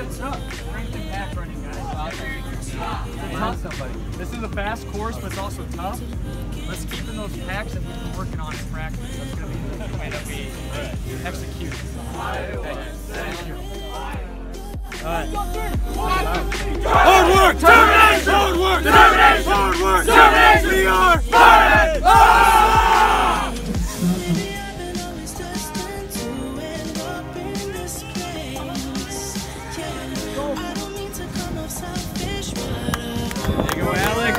What's up? Strength and pack running, guys. This is a fast course, but it's also tough. Let's keep in those packs and we've been working on it in practice. That's going to be the way that we execute. Thank you. Alright. Hard work! Determination! Hard work! Determination! Hard work! Determination! We are Spartans! There you go, Alex.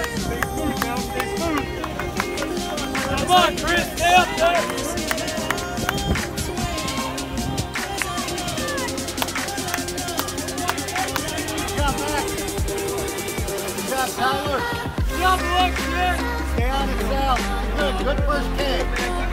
Come on, Chris, stay up there. Good job, Max. Good job, Tyler. Good job, Alexis. Stay on it, Sal. Good first kick.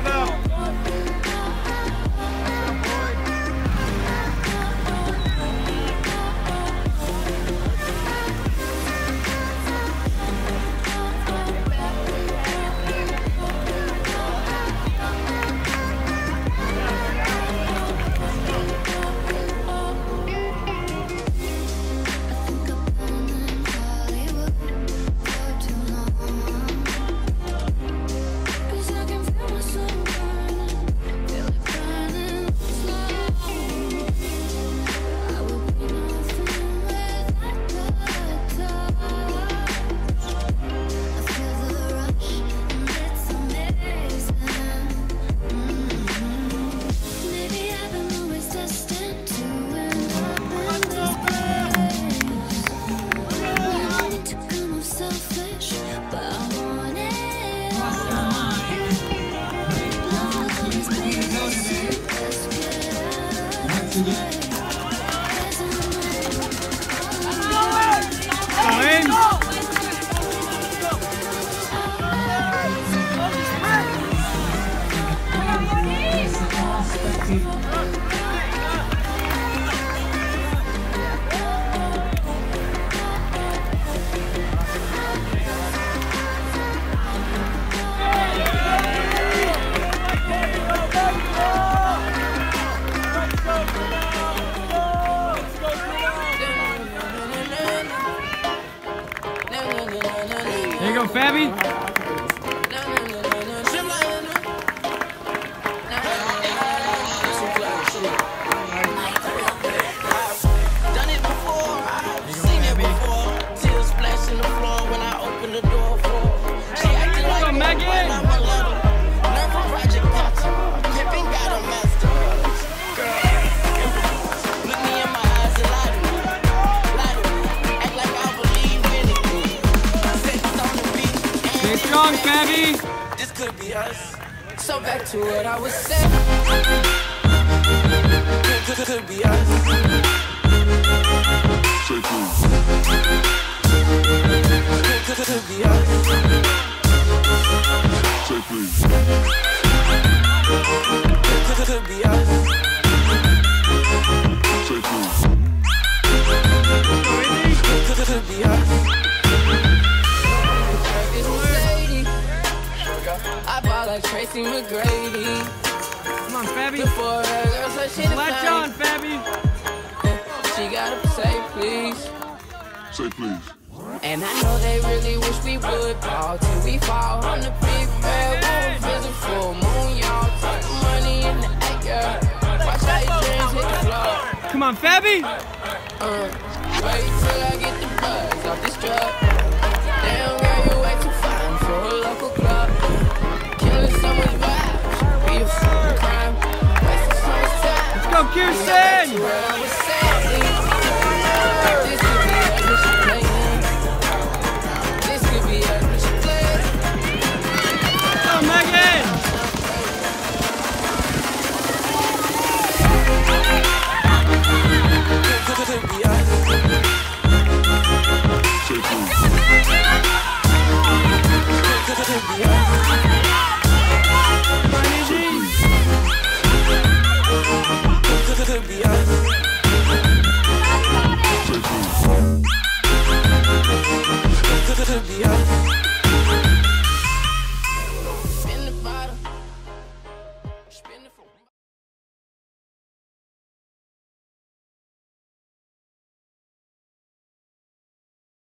There you go, Fabi. Done it before, I've seen it before. Tears splashing the floor when I open the door for. She acting like Megan. I'm a little nerve project doctor. Pippin got a master. Girl, look me in my eyes and lie to me. Lie to me. Act like I believe anything. Sex on the beat. Stay strong, Fabi. This could be us. So back to what I was saying. Could be us. Say please. Could be us. Say please. Could be us. Say please. Could be us. It's Mercedes. I bought like Tracy McGrady. Come on, Fabi. Before her girl said she Latch on, Fabi. She gotta say please. Say please. And I know they really wish we would ball till we fall on the big bad wolf. There's a full moon, y'all. Talk money in the air. Watch how your dreams hit the floor. Come on, Fabi. Wait till I get the buzz off this drug. Damn girl, you way too fine for a local club. Killing someone's vibe, be a fucking crime. Wasting so much time. Let's go, Kirsten. What I was saying.